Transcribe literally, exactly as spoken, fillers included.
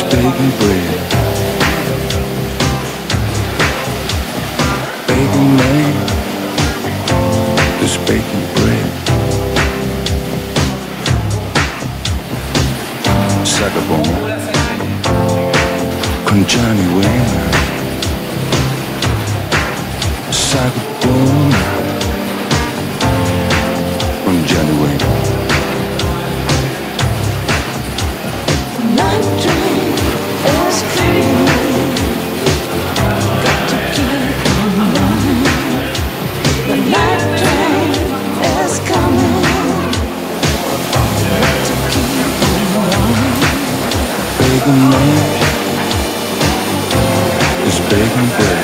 baking bread. Baking man is baking bread. Sagabon con Johnny Wayne. Sagabon con Johnny Wayne. Night train is coming. Got to keep on running. The night train is coming. Got to keep on running. Baking man is baking bread.